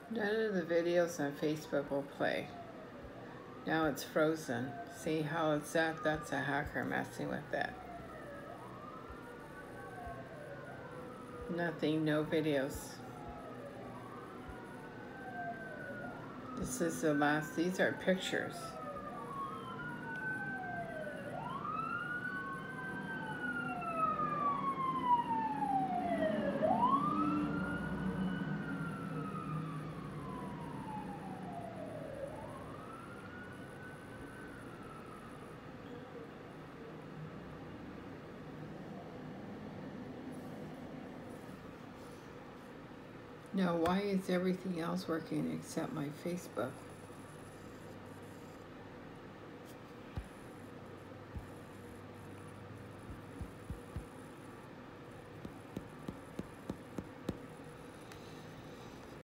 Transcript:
None of the videos on Facebook will play. Now it's frozen. See how it's that? That's a hacker messing with that. Nothing, no videos. This is the last, these are pictures. Now, why is everything else working except my Facebook?